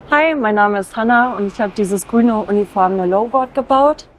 Hi, mein Name ist Hanna und ich habe dieses grüne uniformene Lowboard gebaut.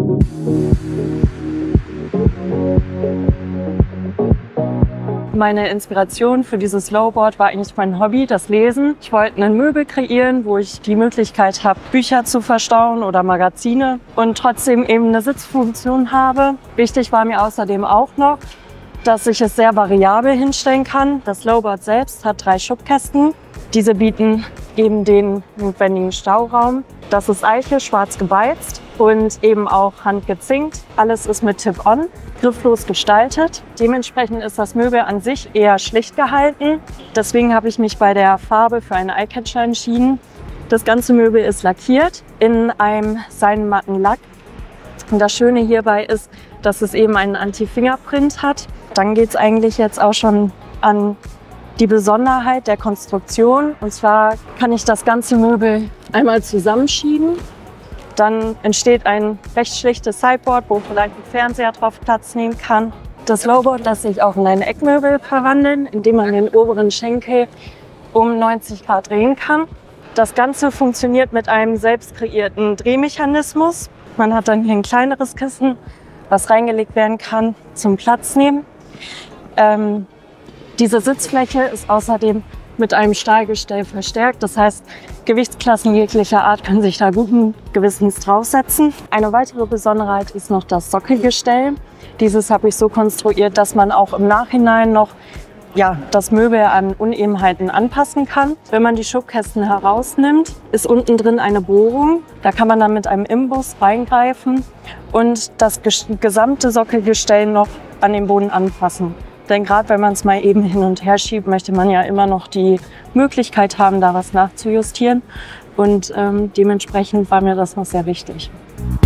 Meine Inspiration für dieses Lowboard war eigentlich mein Hobby, das Lesen. Ich wollte ein Möbel kreieren, wo ich die Möglichkeit habe, Bücher zu verstauen oder Magazine und trotzdem eben eine Sitzfunktion habe. Wichtig war mir außerdem auch noch, dass ich es sehr variabel hinstellen kann. Das Lowboard selbst hat 3 Schubkästen. Diese bieten eben den notwendigen Stauraum. Das ist Eiche, schwarz gebeizt und eben auch handgezinkt. Alles ist mit Tip-On, grifflos gestaltet. Dementsprechend ist das Möbel an sich eher schlicht gehalten. Deswegen habe ich mich bei der Farbe für einen Eyecatcher entschieden. Das ganze Möbel ist lackiert in einem seidenmatten Lack. Und das Schöne hierbei ist, dass es eben einen Anti-Fingerprint hat. Dann geht es eigentlich jetzt auch schon an die Besonderheit der Konstruktion. Und zwar kann ich das ganze Möbel einmal zusammenschieben. Dann entsteht ein recht schlichtes Sideboard, wo vielleicht ein Fernseher drauf Platz nehmen kann. Das Lowboard lässt sich auch in ein Eckmöbel verwandeln, indem man den oberen Schenkel um 90 Grad drehen kann. Das Ganze funktioniert mit einem selbst kreierten Drehmechanismus. Man hat dann hier ein kleineres Kissen, was reingelegt werden kann zum Platz nehmen. Diese Sitzfläche ist außerdem mit einem Stahlgestell verstärkt. Das heißt, Gewichtsklassen jeglicher Art können sich da guten Gewissens draufsetzen. Eine weitere Besonderheit ist noch das Sockelgestell. Dieses habe ich so konstruiert, dass man auch im Nachhinein noch das Möbel an Unebenheiten anpassen kann. Wenn man die Schubkästen herausnimmt, ist unten drin eine Bohrung. Da kann man dann mit einem Imbus reingreifen und das gesamte Sockelgestell noch an den Boden anpassen. Denn gerade wenn man es mal eben hin und her schiebt, möchte man ja immer noch die Möglichkeit haben, da was nachzujustieren. Und dementsprechend war mir das noch sehr wichtig.